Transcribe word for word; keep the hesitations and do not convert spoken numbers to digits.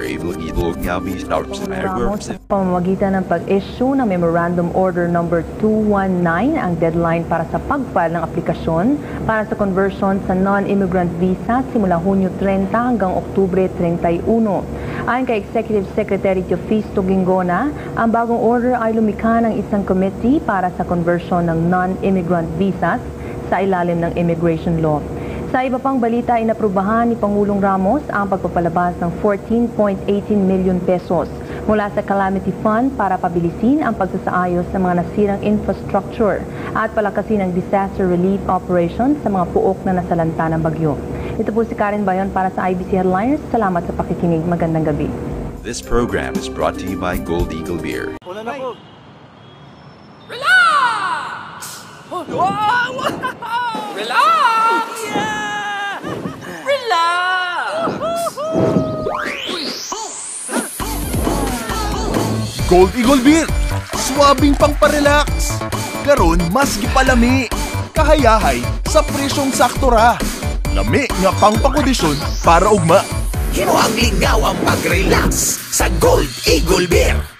Iloilo nga Ramos sa pamamagitan ng pag-issue ng Memorandum Order number two one nine, ang deadline para sa pag-file ng aplikasyon para sa conversion sa non-immigrant visa simula Hunyo thirty hanggang Oktubre thirty-one. Ayon kay Executive Secretary Teofisto Gingona, ang bagong order ay lumikha ng isang committee para sa conversion ng non-immigrant visas sa ilalim ng immigration law. Sa iba pang balita, inaprubahan ni Pangulong Ramos ang pagpapalabas ng fourteen point one eight million pesos mula sa Calamity Fund para pabilisin ang pagsasaayos sa mga nasirang infrastructure at palakasin ang disaster relief operations sa mga puok na nasalanta ng bagyo. Ito po si Karen Bayon para sa I B C Headliners. Salamat sa pakikinig. Magandang gabi. This program is brought to you by Gold Eagle Beer. Una na po. Relax! Wow! Relax! Yeah! Relax! Gold Eagle Beer! Swabing pang parelax! Karon mas gipalami! Kahayahay sa presyong sakto ra! Lami nga pang pakondisyon para ugma! Himo ang lingaw ang pag-relax sa Gold Eagle Beer!